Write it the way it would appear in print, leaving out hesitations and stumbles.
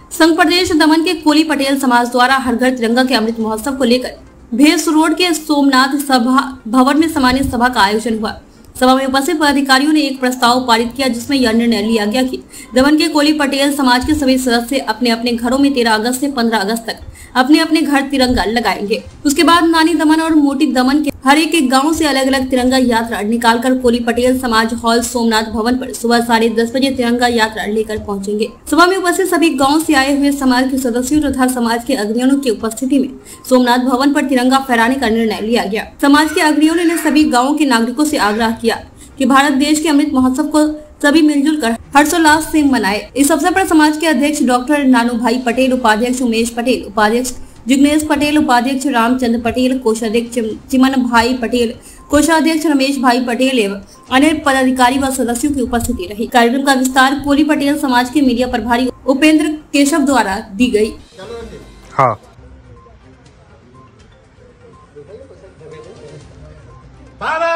संघ प्रदेश दमन के कोली पटेल समाज द्वारा हर घर तिरंगा के अमृत महोत्सव को लेकर भेस रोड के सोमनाथ सभा भवन में सामान्य सभा का आयोजन हुआ। सभा में उपस्थित पदाधिकारियों ने एक प्रस्ताव पारित किया, जिसमें यह निर्णय लिया गया कि दमन के कोली पटेल समाज के सभी सदस्य अपने अपने घरों में 13 अगस्त से 15 अगस्त तक अपने अपने घर तिरंगा लगाएंगे। उसके बाद नानी दमन और मोटी दमन के हर एक गांव से अलग अलग तिरंगा यात्रा निकालकर कोली पटेल समाज हॉल सोमनाथ भवन पर सुबह 10:30 बजे तिरंगा यात्रा लेकर पहुंचेंगे। सभा में उपस्थित सभी गांव से आए हुए समाज के सदस्यों तथा समाज के अग्रणियों की उपस्थिति में सोमनाथ भवन पर तिरंगा फहराने का निर्णय लिया गया। समाज के अग्रणियों ने सभी गाँव के नागरिकों से आग्रह किया कि भारत देश के अमृत महोत्सव को सभी मिलजुल कर हर्षोल्लास से मनाए। इस अवसर पर समाज के अध्यक्ष डॉक्टर नानू भाई पटेल, उपाध्यक्ष उमेश पटेल, उपाध्यक्ष जिग्नेश पटेल, उपाध्यक्ष रामचंद्र पटेल, कोषाध्यक्ष चिमन भाई पटेल, कोषाध्यक्ष रमेश भाई पटेल एवं अन्य पदाधिकारी व सदस्यों की उपस्थिति रही। कार्यक्रम का विस्तार कोली पटेल समाज के मीडिया प्रभारी उपेंद्र केशव द्वारा दी गई। हाँ। भारत